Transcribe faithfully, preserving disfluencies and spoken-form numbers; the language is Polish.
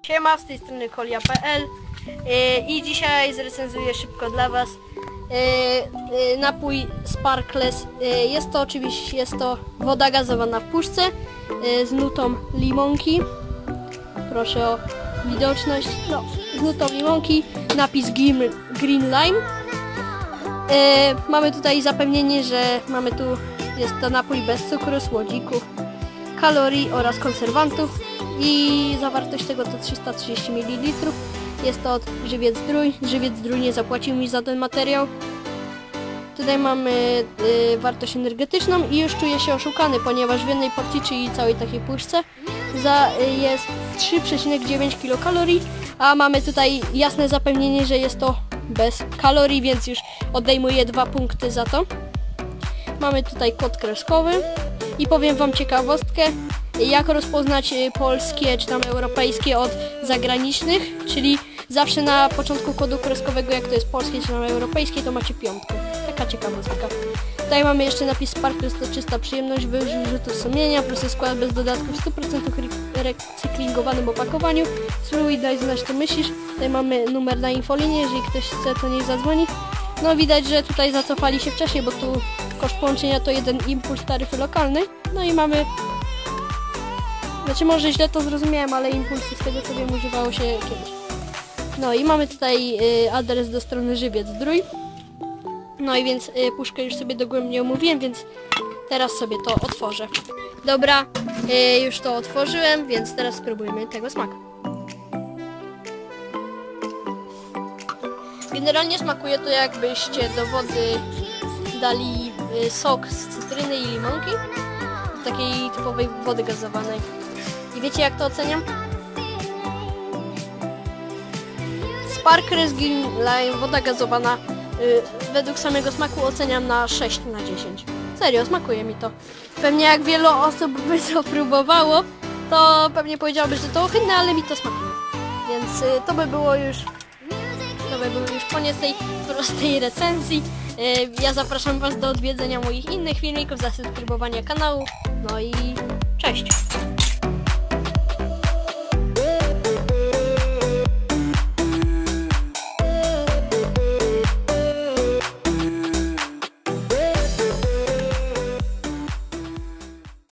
Siema, z tej strony kolia kropka pe el yy, i dzisiaj zrecenzuję szybko dla Was yy, yy, napój Sparkles. Yy, jest to oczywiście jest to woda gazowana w puszce yy, z nutą limonki. Proszę o widoczność. No, z nutą limonki, napis Green, green Lime. Yy, mamy tutaj zapewnienie, że mamy tu jest to napój bez cukru, słodzików, kalorii oraz konserwantów i zawartość tego to trzysta trzydzieści mililitrów. Jest to od Żywiec Zdrój. Żywiec Zdrój nie zapłacił mi za ten materiał. Tutaj mamy y, wartość energetyczną i już czuję się oszukany, ponieważ w jednej porcji, czyli całej takiej puszce za, y, jest trzy przecinek dziewięć kilokalorii, a mamy tutaj jasne zapewnienie, że jest to bez kalorii, więc już odejmuję dwa punkty za to. Mamy tutaj kod kreskowy i powiem Wam ciekawostkę, jak rozpoznać polskie czy tam europejskie od zagranicznych, czyli zawsze na początku kodu kreskowego, jak to jest polskie czy tam europejskie, to macie piątkę. Taka ciekawostka. Tutaj mamy jeszcze napis Sparkles to czysta przyjemność, wyrzutów sumienia, prosty skład bez dodatków w stu procentach recyklingowanym opakowaniu. Spróbuj, daj znać, co myślisz. Tutaj mamy numer na infolinię, jeżeli ktoś chce, to niech zadzwoni. No widać, że tutaj zacofali się wcześniej, bo tu koszt połączenia to jeden impuls taryfy lokalnej. No i mamy... Znaczy może źle to zrozumiałem, ale impulsy z tego co wiem używało się kiedyś. No i mamy tutaj y, adres do strony Żywiec Zdrój. No i więc y, puszkę już sobie dogłębnie omówiłem, więc teraz sobie to otworzę. Dobra, y, już to otworzyłem, więc teraz spróbujemy tego smaku. Generalnie smakuje to, jakbyście do wody dali y, sok z cytryny i limonki. Takiej typowej wody gazowanej. I wiecie, jak to oceniam? Sparkles Green Lime, woda gazowana, yy, według samego smaku oceniam na sześć na dziesięć. Serio, smakuje mi to. Pewnie jak wielu osób by to próbowało, to pewnie powiedziałoby, że to ohydne, ale mi to smakuje. Więc yy, to by było już to by był już koniec tej prostej recenzji. Yy, ja zapraszam Was do odwiedzenia moich innych filmików, zasubskrybowania kanału. No i cześć!